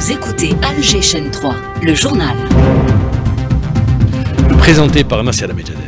Vous écoutez Alger Chaîne 3, le journal. Présenté par Nassera Medjadel.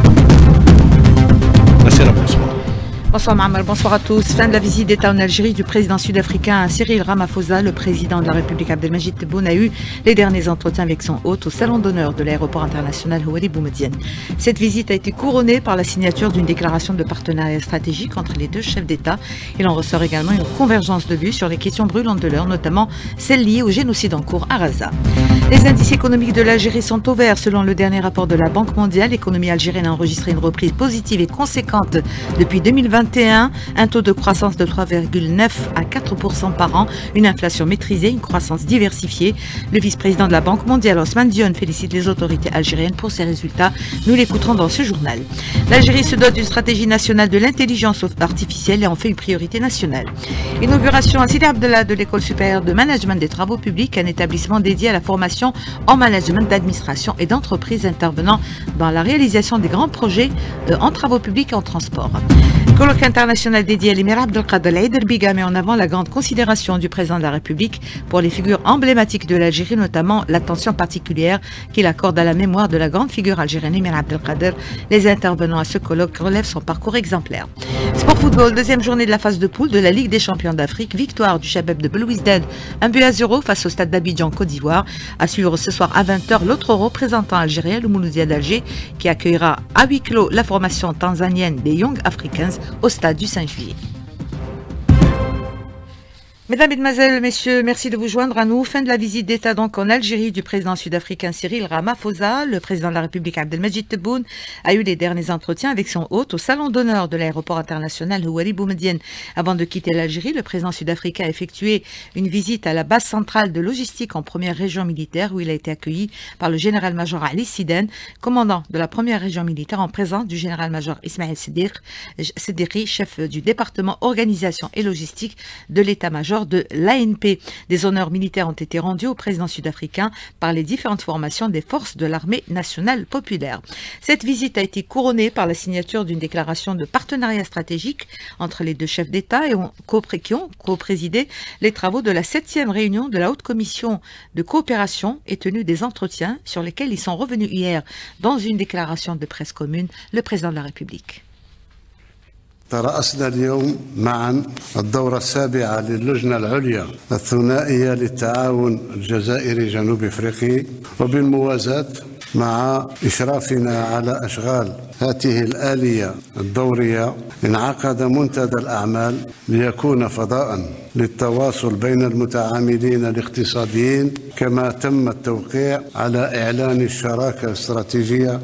Nassera, bonsoir. Bonsoir Mohamed, bonsoir à tous. Fin de la visite d'État en Algérie du président sud-africain Cyril Ramaphosa. Le président de la République Abdelmajid Tebboune a eu les derniers entretiens avec son hôte au salon d'honneur de l'aéroport international Houari Boumediene. Cette visite a été couronnée par la signature d'une déclaration de partenariat stratégique entre les deux chefs d'État. Il en ressort également une convergence de vues sur les questions brûlantes de l'heure, notamment celles liées au génocide en cours à Gaza. Les indices économiques de l'Algérie sont au vert. Selon le dernier rapport de la Banque mondiale, l'économie algérienne a enregistré une reprise positive et conséquente depuis 2021, un taux de croissance de 3,9 à 4% par an, une inflation maîtrisée, une croissance diversifiée. Le vice-président de la Banque mondiale, Ousmane Dione, félicite les autorités algériennes pour ces résultats. Nous l'écouterons dans ce journal. L'Algérie se dote d'une stratégie nationale de l'intelligence artificielle et en fait une priorité nationale. Inauguration à Sidi Abdellah de l'école supérieure de management des travaux publics, un établissement dédié à la formation en management d'administration et d'entreprise intervenant dans la réalisation des grands projets en travaux publics et en transport. Colloque international dédié à l'émir Abdelkader El Biga met en avant la grande considération du président de la République pour les figures emblématiques de l'Algérie, notamment l'attention particulière qu'il accorde à la mémoire de la grande figure algérienne émir Abdelkader. Les intervenants à ce colloque relèvent son parcours exemplaire. Sport football, deuxième journée de la phase de poule de la Ligue des champions d'Afrique. Victoire du Chabeb de Belouizdad, 1-0 face au stade d'Abidjan, Côte d'Ivoire. À suivre ce soir à 20h, l'autre représentant algérien, le Mouloudia d'Alger, qui accueillera à huis clos la formation tanzanienne des Young Africans au stade du 5 juillet. Mesdames, Mesdemoiselles, Messieurs, merci de vous joindre à nous. Fin de la visite d'État donc en Algérie du président sud-africain Cyril Ramaphosa. Le président de la République Abdelmajid Tebboune a eu les derniers entretiens avec son hôte au salon d'honneur de l'aéroport international Houari Boumediene. Avant de quitter l'Algérie, le président sud-africain a effectué une visite à la base centrale de logistique en première région militaire où il a été accueilli par le général-major Ali Siden, commandant de la première région militaire, en présence du général-major Ismaël Siddiqui, chef du département organisation et logistique de l'état-major de l'ANP. Des honneurs militaires ont été rendus au président sud-africain par les différentes formations des forces de l'armée nationale populaire. Cette visite a été couronnée par la signature d'une déclaration de partenariat stratégique entre les deux chefs d'État qui ont co-présidé les travaux de la 7e réunion de la Haute Commission de coopération et tenu des entretiens sur lesquels ils sont revenus hier dans une déclaration de presse commune, le président de la République. ترأسنا اليوم معا الدورة السابعة للجنة العليا الثنائية للتعاون الجزائري جنوب افريقي وبالموازاة مع إشرافنا على أشغال هذه الآلية الدورية انعقد منتدى الأعمال ليكون فضاء للتواصل بين المتعاملين الاقتصاديين كما تم التوقيع على إعلان الشراكة الاستراتيجية.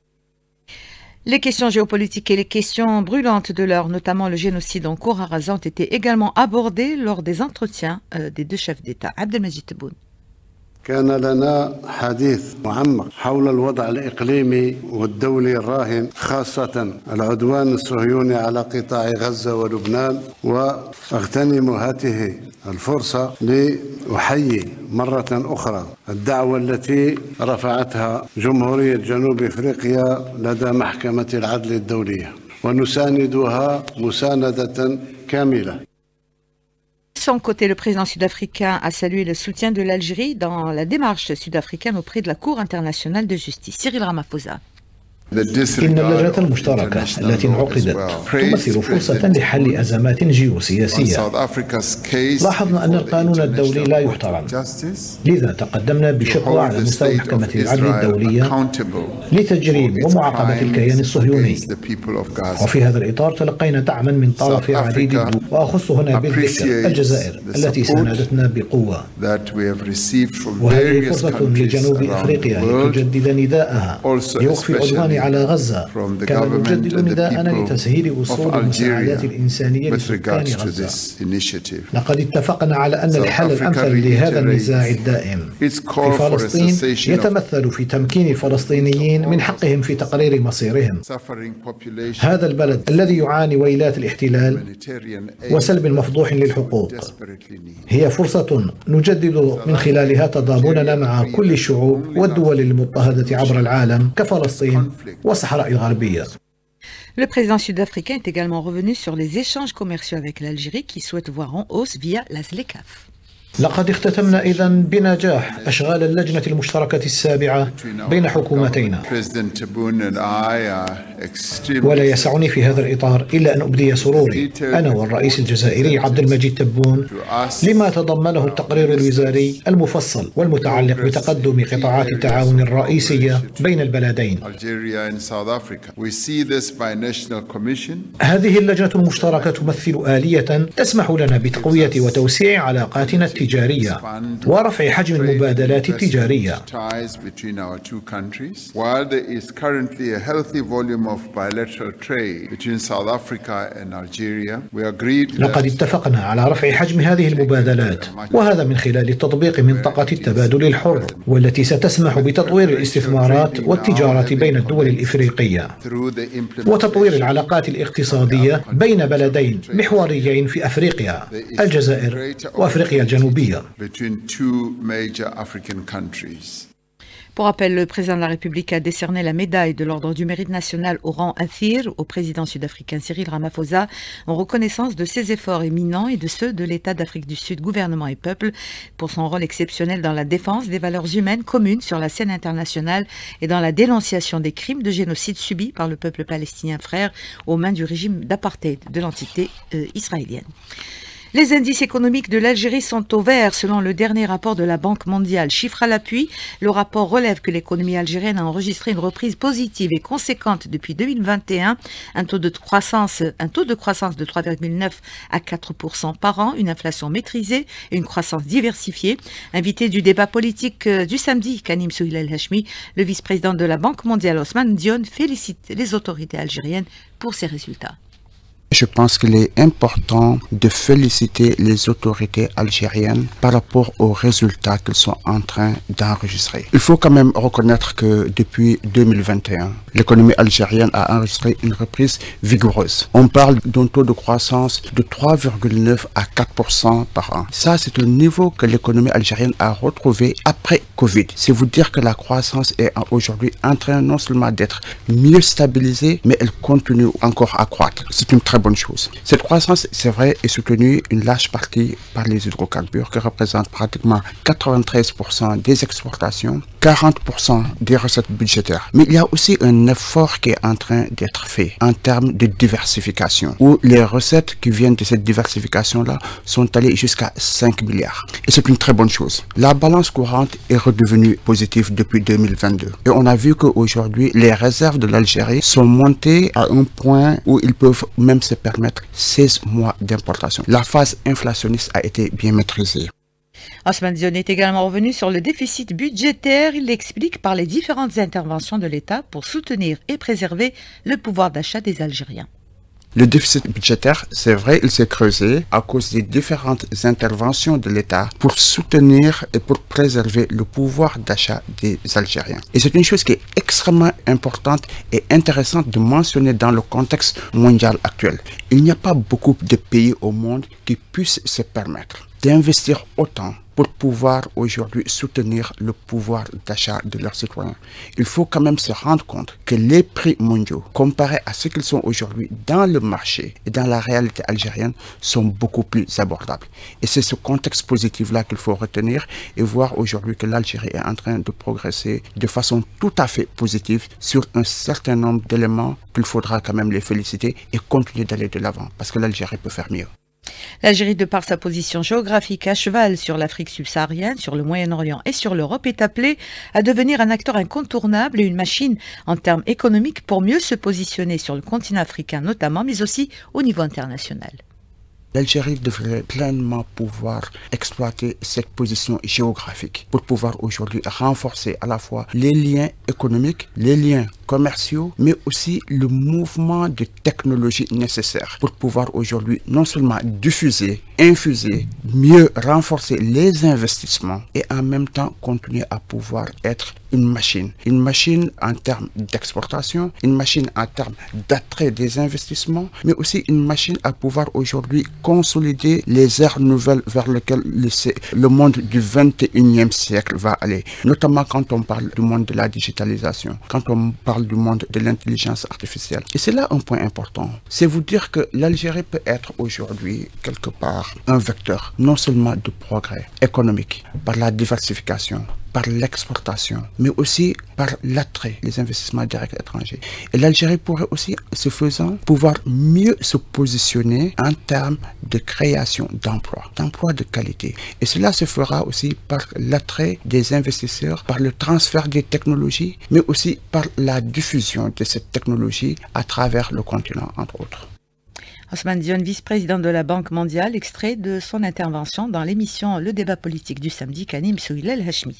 Les questions géopolitiques et les questions brûlantes de l'heure, notamment le génocide en cours à Gaza, ont été également abordées lors des entretiens des deux chefs d'État. Abdelmajid Tebboune. كان لنا حديث معمق حول الوضع الإقليمي والدولي الراهن، خاصة العدوان الصهيوني على قطاع غزة ولبنان. وأغتنم هذه الفرصة لأحيي مرة أخرى الدعوة التي رفعتها جمهورية جنوب أفريقيا لدى محكمة العدل الدولية ونساندها مساندة كاملة. De son côté, le président sud-africain a salué le soutien de l'Algérie dans la démarche sud-africaine auprès de la Cour internationale de justice. Cyril Ramaphosa. إن اللجنة المشتركة التي انعقدت تمثل فرصة لحل أزمات جيوسياسية. لاحظنا أن القانون الدولي لا يحترم، لذا تقدمنا بشكوى على مستوى محكمة العدل الدولية لتجريم ومعاقبة الكيان الصهيوني. وفي هذا الإطار تلقينا دعما من طرف عديد الدول، وأخص هنا بالذكر الجزائر التي ساندتنا بقوة. وهذه فرصة لجنوب أفريقيا لتجدد نداءها لوقف العدوان على غزة، كما نجدد نداءنا لتسهيل وصول المساعدات الإنسانية لسكان غزة. لقد اتفقنا على أن الحل الأمثل لهذا النزاع الدائم في فلسطين يتمثل في تمكين الفلسطينيين من حقهم في تقرير مصيرهم. هذا البلد الذي يعاني ويلات الاحتلال وسلب مفضوح للحقوق هي فرصة نجدد من خلالها تضامننا مع كل الشعوب والدول المضطهدة عبر العالم كفلسطين والصحراء الغربية. Le président sud-africain est également revenu sur les échanges commerciaux avec l'Algérie qui souhaite voir en hausse via la ZLECAf. لقد اختتمنا إذن بنجاح أشغال اللجنة المشتركة السابعة بين حكومتينا، ولا يسعني في هذا الإطار إلا أن أبدي سروري أنا والرئيس الجزائري عبد المجيد تبون لما تضمنه التقرير الوزاري المفصل والمتعلق بتقدم قطاعات التعاون الرئيسية بين البلدين. هذه اللجنة المشتركة تمثل آلية تسمح لنا بتقوية وتوسيع علاقاتنا التجارية ورفع حجم المبادلات التجارية. لقد اتفقنا على رفع حجم هذه المبادلات، وهذا من خلال تطبيق منطقة التبادل الحر، والتي ستسمح بتطوير الاستثمارات والتجارة بين الدول الإفريقية وتطوير العلاقات الاقتصادية بين بلدين محوريين في أفريقيا، الجزائر وأفريقيا الجنوبية. Pour rappel, le président de la République a décerné la médaille de l'Ordre du Mérite national au rang Athir au président sud-africain Cyril Ramaphosa en reconnaissance de ses efforts éminents et de ceux de l'État d'Afrique du Sud, gouvernement et peuple, pour son rôle exceptionnel dans la défense des valeurs humaines communes sur la scène internationale et dans la dénonciation des crimes de génocide subis par le peuple palestinien frère aux mains du régime d'apartheid de l'entité israélienne. Les indices économiques de l'Algérie sont au vert selon le dernier rapport de la Banque mondiale. Chiffre à l'appui, le rapport relève que l'économie algérienne a enregistré une reprise positive et conséquente depuis 2021, un taux de croissance de 3,9 à 4% par an, une inflation maîtrisée et une croissance diversifiée. Invité du débat politique du samedi, Kanim Souhil El-Hachmi, le vice-président de la Banque mondiale Ousmane Dione, félicite les autorités algériennes pour ces résultats. Je pense qu'il est important de féliciter les autorités algériennes par rapport aux résultats qu'ils sont en train d'enregistrer. Il faut quand même reconnaître que depuis 2021, l'économie algérienne a enregistré une reprise vigoureuse. On parle d'un taux de croissance de 3,9 à 4% par an. Ça, c'est un niveau que l'économie algérienne a retrouvé après Covid. C'est vous dire que la croissance est aujourd'hui en train non seulement d'être mieux stabilisée, mais elle continue encore à croître. C'est une très bonne chose. Cette croissance, c'est vrai, est soutenue une large partie par les hydrocarbures qui représentent pratiquement 93% des exportations, 40% des recettes budgétaires. Mais il y a aussi un effort qui est en train d'être fait en termes de diversification, où les recettes qui viennent de cette diversification-là sont allées jusqu'à 5 milliards. Et c'est une très bonne chose. La balance courante est redevenue positive depuis 2022. Et on a vu qu'aujourd'hui, les réserves de l'Algérie sont montées à un point où ils peuvent même se permettre 16 mois d'importation. La phase inflationniste a été bien maîtrisée. Ousmane Dione est également revenu sur le déficit budgétaire. Il l'explique par les différentes interventions de l'État pour soutenir et préserver le pouvoir d'achat des Algériens. Le déficit budgétaire, c'est vrai, il s'est creusé à cause des différentes interventions de l'État pour soutenir et pour préserver le pouvoir d'achat des Algériens. Et c'est une chose qui est extrêmement importante et intéressante de mentionner dans le contexte mondial actuel. Il n'y a pas beaucoup de pays au monde qui puissent se permettre d'investir autant pour pouvoir aujourd'hui soutenir le pouvoir d'achat de leurs citoyens. Il faut quand même se rendre compte que les prix mondiaux, comparés à ce qu'ils sont aujourd'hui dans le marché et dans la réalité algérienne, sont beaucoup plus abordables. Et c'est ce contexte positif-là qu'il faut retenir et voir aujourd'hui que l'Algérie est en train de progresser de façon tout à fait positive sur un certain nombre d'éléments qu'il faudra quand même les féliciter et continuer d'aller de l'avant parce que l'Algérie peut faire mieux. L'Algérie, de par sa position géographique à cheval sur l'Afrique subsaharienne, sur le Moyen-Orient et sur l'Europe, est appelée à devenir un acteur incontournable et une machine en termes économiques pour mieux se positionner sur le continent africain notamment, mais aussi au niveau international. L'Algérie devrait pleinement pouvoir exploiter cette position géographique pour pouvoir aujourd'hui renforcer à la fois les liens économiques, les liens commerciaux, mais aussi le mouvement de technologie nécessaire pour pouvoir aujourd'hui non seulement diffuser, infuser, mieux renforcer les investissements et en même temps continuer à pouvoir être une machine en termes d'exportation, une machine en termes d'attrait des investissements, mais aussi une machine à pouvoir aujourd'hui consolider les aires nouvelles vers lesquelles le monde du 21e siècle va aller, notamment quand on parle du monde de la digitalisation, quand on parle parle du monde de l'intelligence artificielle. Et c'est là un point important. C'est vous dire que l'Algérie peut être aujourd'hui, quelque part, un vecteur, non seulement de progrès économique, par la diversification, par l'exportation, mais aussi par l'attrait, les investissements directs étrangers. Et l'Algérie pourrait aussi, ce faisant, pouvoir mieux se positionner en termes de création d'emplois de qualité. Et cela se fera aussi par l'attrait des investisseurs, par le transfert des technologies, mais aussi par la diffusion de cette technologie à travers le continent, entre autres. Ousmane Dione, vice-président de la Banque mondiale, extrait de son intervention dans l'émission Le débat politique du samedi qu'anime Souhila Hachmi.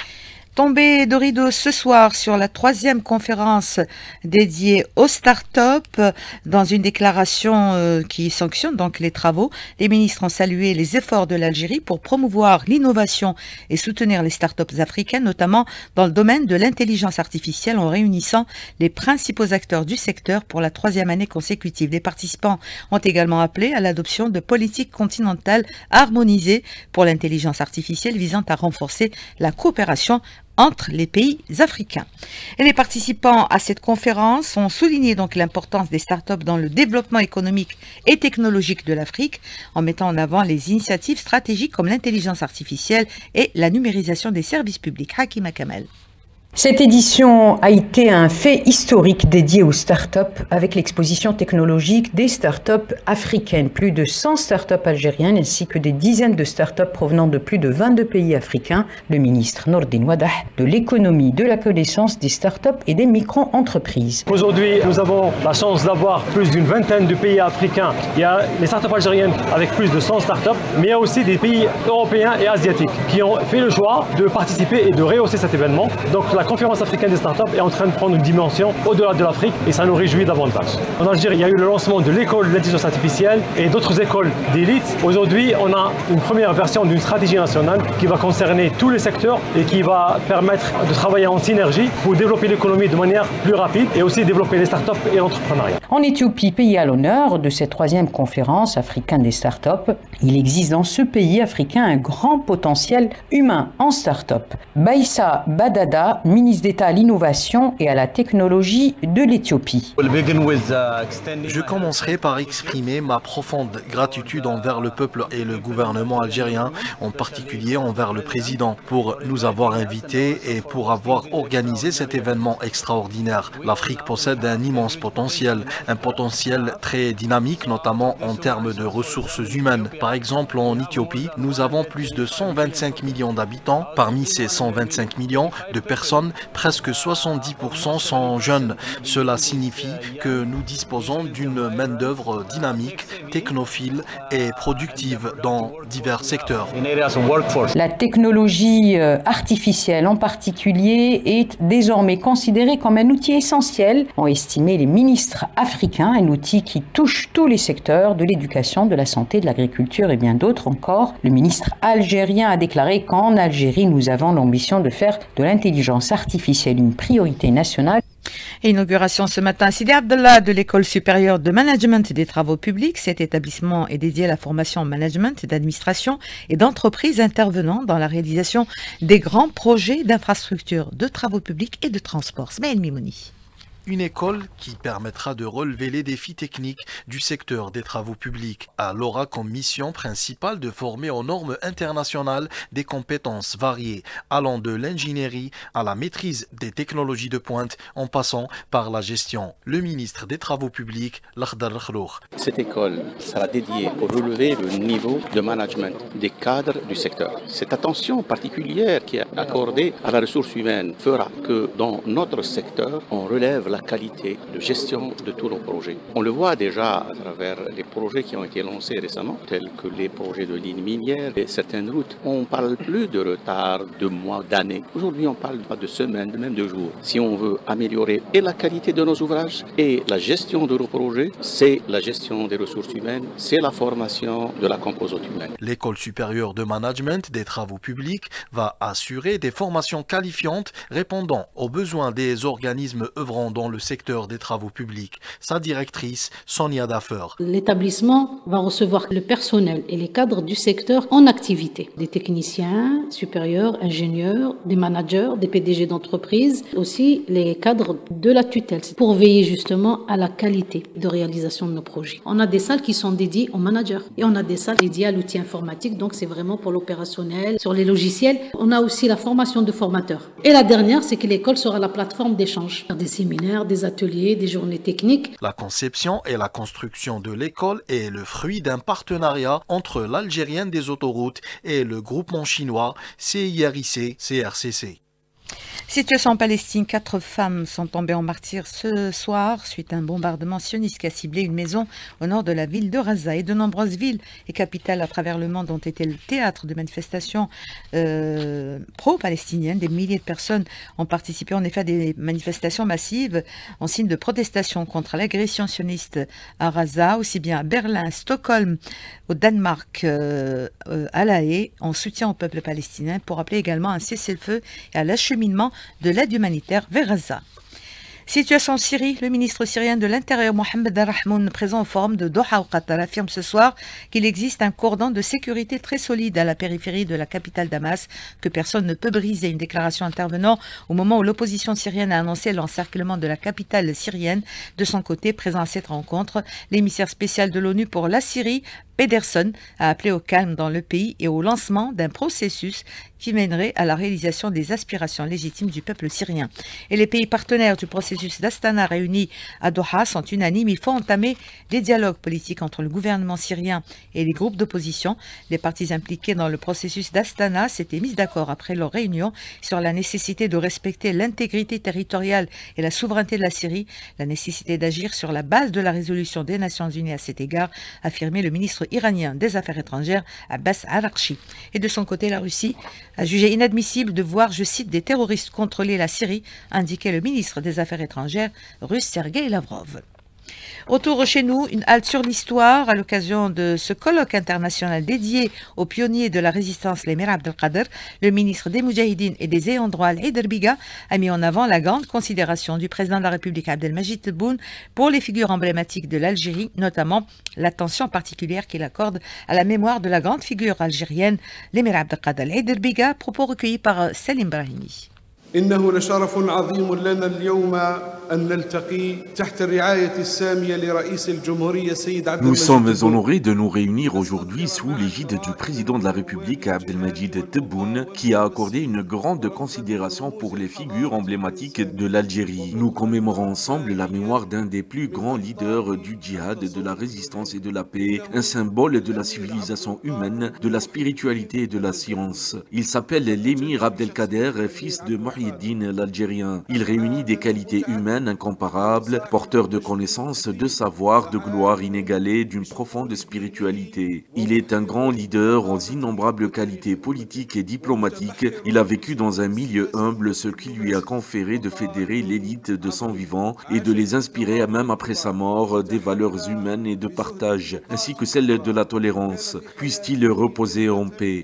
Tombée de rideau ce soir sur la 3e conférence dédiée aux startups. Dans une déclaration qui sanctionne donc les travaux, les ministres ont salué les efforts de l'Algérie pour promouvoir l'innovation et soutenir les startups africaines, notamment dans le domaine de l'intelligence artificielle, en réunissant les principaux acteurs du secteur pour la 3e année consécutive. Les participants ont également appelé à l'adoption de politiques continentales harmonisées pour l'intelligence artificielle visant à renforcer la coopération entre les pays africains. Et les participants à cette conférence ont souligné donc l'importance des startups dans le développement économique et technologique de l'Afrique, en mettant en avant les initiatives stratégiques comme l'intelligence artificielle et la numérisation des services publics. Hakima Kamel. Cette édition a été un fait historique dédié aux startups avec l'exposition technologique des startups africaines. Plus de 100 startups algériennes ainsi que des dizaines de startups provenant de plus de 22 pays africains. Le ministre Nordine Wadah de l'économie, de la connaissance des startups et des micro-entreprises. Aujourd'hui, nous avons la chance d'avoir plus d'une vingtaine de pays africains. Il y a les startups algériennes avec plus de 100 startups, mais il y a aussi des pays européens et asiatiques qui ont fait le choix de participer et de rehausser cet événement. Donc la conférence africaine des startups est en train de prendre une dimension au-delà de l'Afrique et ça nous réjouit davantage. En Algérie, il y a eu le lancement de l'école de l'intelligence artificielle et d'autres écoles d'élite. Aujourd'hui, on a une première version d'une stratégie nationale qui va concerner tous les secteurs et qui va permettre de travailler en synergie pour développer l'économie de manière plus rapide et aussi développer les startups et l'entrepreneuriat. En Éthiopie, pays à l'honneur de cette 3e conférence africaine des startups, il existe dans ce pays africain un grand potentiel humain en startup. Baïssa Badada, ministre d'État à l'innovation et à la technologie de l'Éthiopie. Je commencerai par exprimer ma profonde gratitude envers le peuple et le gouvernement algérien, en particulier envers le président, pour nous avoir invités et pour avoir organisé cet événement extraordinaire. L'Afrique possède un immense potentiel, un potentiel très dynamique, notamment en termes de ressources humaines. Par exemple, en Éthiopie, nous avons plus de 125 millions d'habitants. Parmi ces 125 millions de personnes, presque 70% sont jeunes. Cela signifie que nous disposons d'une main-d'œuvre dynamique, technophile et productive dans divers secteurs. La technologie artificielle en particulier est désormais considérée comme un outil essentiel, ont estimé les ministres africains, un outil qui touche tous les secteurs de l'éducation, de la santé, de l'agriculture et bien d'autres encore. Le ministre algérien a déclaré qu'en Algérie, nous avons l'ambition de faire de l'intelligence artificielle une priorité nationale. Inauguration ce matin à Sidi Abdallah de l'École supérieure de management des travaux publics. Cet établissement est dédié à la formation en management, d'administration et d'entreprises intervenant dans la réalisation des grands projets d'infrastructures, de travaux publics et de transport. Smaïl Mimouni. Une école qui permettra de relever les défis techniques du secteur des travaux publics. Elle aura comme mission principale de former aux normes internationales des compétences variées, allant de l'ingénierie à la maîtrise des technologies de pointe, en passant par la gestion. Le ministre des Travaux publics, Lakhdar Khlour. Cette école sera dédiée pour relever le niveau de management des cadres du secteur. Cette attention particulière qui est accordée à la ressource humaine fera que dans notre secteur, on relève la qualité de gestion de tous nos projets. On le voit déjà à travers les projets qui ont été lancés récemment, tels que les projets de lignes minières et certaines routes. On ne parle plus de retard, de mois, d'années. Aujourd'hui, on parle pas de semaines, même de jours. Si on veut améliorer et la qualité de nos ouvrages et la gestion de nos projets, c'est la gestion des ressources humaines, c'est la formation de la composante humaine. L'École supérieure de management des travaux publics va assurer des formations qualifiantes répondant aux besoins des organismes œuvrant dans dans le secteur des travaux publics. Sa directrice, Sonia Daffer. L'établissement va recevoir le personnel et les cadres du secteur en activité. Des techniciens supérieurs, ingénieurs, des managers, des PDG d'entreprise, aussi les cadres de la tutelle, pour veiller justement à la qualité de réalisation de nos projets. On a des salles qui sont dédiées aux managers et on a des salles dédiées à l'outil informatique, donc c'est vraiment pour l'opérationnel, sur les logiciels. On a aussi la formation de formateurs. Et la dernière, c'est que l'école sera la plateforme d'échange, des séminaires, des ateliers, des journées techniques. La conception et la construction de l'école est le fruit d'un partenariat entre l'Algérienne des autoroutes et le groupement chinois CIRIC-CRCC. Situation en Palestine, 4 femmes sont tombées en martyrs ce soir suite à un bombardement sioniste qui a ciblé une maison au nord de la ville de Raza. Et de nombreuses villes et capitales à travers le monde ont été le théâtre de manifestations pro-palestiniennes. Des milliers de personnes ont participé en effet à des manifestations massives en signe de protestation contre l'agression sioniste à Raza, aussi bien à Berlin, Stockholm, au Danemark, à La Haye, en soutien au peuple palestinien pour appeler également un cessez-le-feu et à l'acheminement de l'aide humanitaire vers Gaza. Situation en Syrie, le ministre syrien de l'Intérieur Mohamed Al-Rahmoun, présent au forum de Doha au Qatar, affirme ce soir qu'il existe un cordon de sécurité très solide à la périphérie de la capitale Damas, que personne ne peut briser. Une déclaration intervenant au moment où l'opposition syrienne a annoncé l'encerclement de la capitale syrienne. De son côté, présent à cette rencontre, l'émissaire spécial de l'ONU pour la Syrie, Pedersen, a appelé au calme dans le pays et au lancement d'un processus qui mènerait à la réalisation des aspirations légitimes du peuple syrien. Et les pays partenaires du processus d'Astana réunis à Doha sont unanimes. Il faut entamer des dialogues politiques entre le gouvernement syrien et les groupes d'opposition. Les parties impliquées dans le processus d'Astana s'étaient mises d'accord après leur réunion sur la nécessité de respecter l'intégrité territoriale et la souveraineté de la Syrie, la nécessité d'agir sur la base de la résolution des Nations Unies à cet égard, affirmé le ministre iranien des Affaires étrangères, Abbas Araghchi. Et de son côté, la Russie a jugé inadmissible de voir, je cite, des terroristes contrôler la Syrie, indiquait le ministre des Affaires étrangères russe Sergei Lavrov. Retour chez nous, une halte sur l'histoire à l'occasion de ce colloque international dédié aux pionniers de la résistance, l'émir Abdelkader. Le ministre des Moudjahidines et des ayants droit Al-Haider Biga a mis en avant la grande considération du président de la République Abdelmajid Tebboune pour les figures emblématiques de l'Algérie, notamment l'attention particulière qu'il accorde à la mémoire de la grande figure algérienne, l'émir Abdelkader Al-Haider Biga, propos recueillis par Salim Brahimi. إنه لشرف عظيم لنا اليوم أن نلتقي تحت الرعاية السامية لرئيس الجمهورية السيد عبد المجيد. Nous sommes honorés de nous réunir aujourd'hui sous l'égide du président de la République Abdelmajid Tebboune, qui a accordé une grande considération pour les figures emblématiques de l'Algérie. Nous commémorons ensemble la mémoire d'un des plus grands leaders du djihad, de la résistance et de la paix, un symbole de la civilisation humaine, de la spiritualité et de la science. Il s'appelle l'émir Abdelkader, fils de Mouhyiddine l'Algérien. Il réunit des qualités humaines incomparables, porteur de connaissances, de savoir, de gloire inégalée, d'une profonde spiritualité. Il est un grand leader aux innombrables qualités politiques et diplomatiques. Il a vécu dans un milieu humble, ce qui lui a conféré de fédérer l'élite de son vivant et de les inspirer, même après sa mort, des valeurs humaines et de partage, ainsi que celles de la tolérance. Puisse-t-il reposer en paix.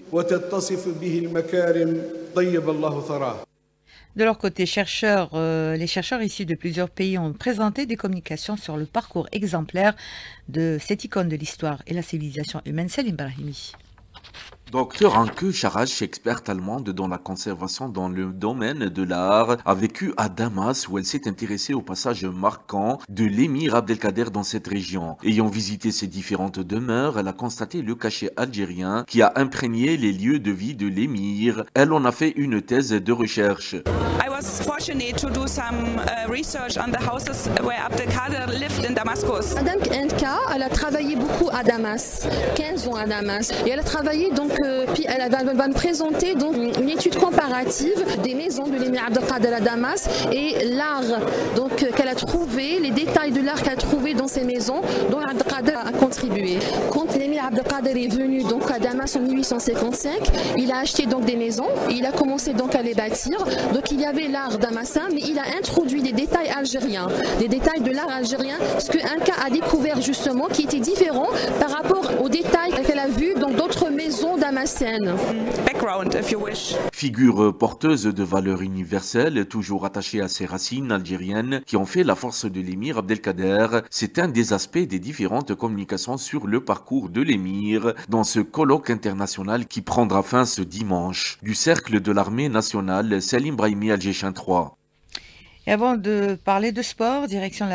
De leur côté, les chercheurs issus de plusieurs pays ont présenté des communications sur le parcours exemplaire de cette icône de l'histoire et la civilisation humaine, Salim Brahimi. Dr Anke Scharasch, experte allemande dans la conservation dans le domaine de l'art, a vécu à Damas où elle s'est intéressée au passage marquant de l'émir Abdelkader dans cette région. Ayant visité ces différentes demeures, elle a constaté le cachet algérien qui a imprégné les lieux de vie de l'émir. Elle en a fait une thèse de recherche. I was fortunate to do some research on the houses where Abdelkader lived in Damascus. Madame Nka, elle a travaillé beaucoup à Damas, 15 ans à Damas, et elle a travaillé donc puis elle va me présenter donc une étude comparative des maisons de l'émir Abdelkader à Damas et l'art donc qu'elle a trouvé, les détails de l'art qu'elle a trouvé dans ces maisons dont Abdelkader a contribué. Quand l'émir Abdelkader est venu donc à Damas en 1855, il a acheté donc des maisons, il a commencé donc à les bâtir. Donc il y avait l'art damascin, mais il a introduit des détails algériens, des détails de l'art algérien, ce que Inca a découvert justement qui était différent par rapport aux détails qu'elle a vus dans d'autres maisons damascène. Background, if you wish. Figure porteuse de valeurs universelles, toujours attachée à ses racines algériennes qui ont fait la force de l'émir Abdelkader, c'est un des aspects des différentes communications sur le parcours de l'émir dans ce colloque international qui prendra fin ce dimanche. Du cercle de l'armée nationale, Salim Brahimi, Alger 3. Et avant de parler de sport,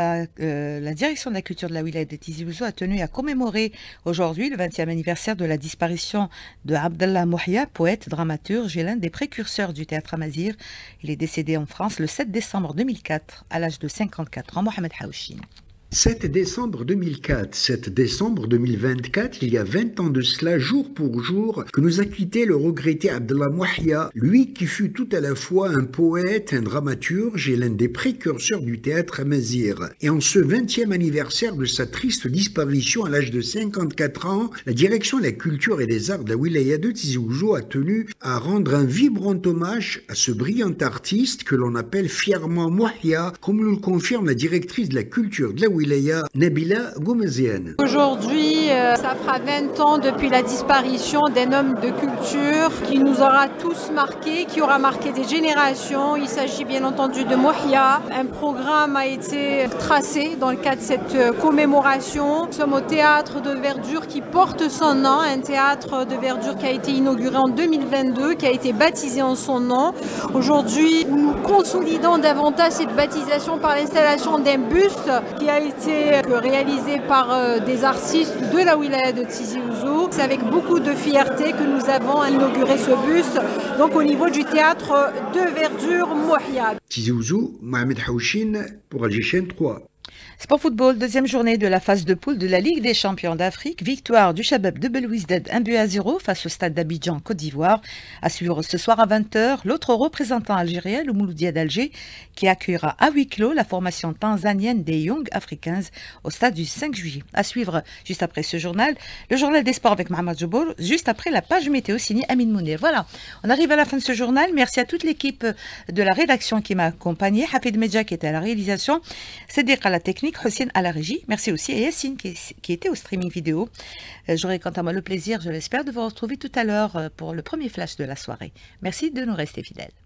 la direction de la culture de la wilaya de Tizi Ouzou a tenu à commémorer aujourd'hui le 20e anniversaire de la disparition de Abdallah Mouhia, poète, dramaturge et l'un des précurseurs du théâtre amazigh. Il est décédé en France le 7 décembre 2004 à l'âge de 54 ans. Mohamed Haouchine. 7 décembre 2004, 7 décembre 2024, il y a 20 ans de cela, jour pour jour, que nous a quitté le regretté Abdallah Mouhia, lui qui fut tout à la fois un poète, un dramaturge et l'un des précurseurs du théâtre amazigh. Et en ce 20e anniversaire de sa triste disparition à l'âge de 54 ans, la direction de la culture et des arts de la wilaya de Tizi Ouzou a tenu à rendre un vibrant hommage à ce brillant artiste que l'on appelle fièrement Mouhia, comme nous le confirme la directrice de la culture de la wilaya, Nabila Goumeziane. Aujourd'hui, ça fera 20 ans depuis la disparition d'un homme de culture qui nous aura tous marqués, qui aura marqué des générations. Il s'agit bien entendu de Mouhia. Un programme a été tracé dans le cadre de cette commémoration. Nous sommes au théâtre de verdure qui porte son nom, un théâtre de verdure qui a été inauguré en 2022, qui a été baptisé en son nom. Aujourd'hui, nous consolidons davantage cette baptisation par l'installation d'un buste qui a été réalisé par des artistes de la wilaya de Tizi Ouzou. C'est avec beaucoup de fierté que nous avons inauguré ce buste, donc au niveau du théâtre de verdure Mouhia. Tizi Ouzou, Mohamed Haouchine pour Alger 3. Sport football, deuxième journée de la phase de poule de la Ligue des champions d'Afrique. Victoire du Chabab de Belouizdad 1-0 face au stade d'Abidjan, Côte d'Ivoire. À suivre ce soir à 20h, l'autre représentant algérien, le Mouloudia d'Alger, qui accueillera à huis clos la formation tanzanienne des Young Africans au stade du 5 juillet. À suivre juste après ce journal, le journal des sports avec Mohamed Jobour, juste après la page météo signée Amine Mounir. Voilà, on arrive à la fin de ce journal. Merci à toute l'équipe de la rédaction qui m'a accompagné. Hafid Medja qui était à la réalisation, Cédric à la technique, Hossein à la régie. Merci aussi à Yassine qui était au streaming vidéo. J'aurai quant à moi le plaisir, je l'espère, de vous retrouver tout à l'heure pour le premier flash de la soirée. Merci de nous rester fidèles.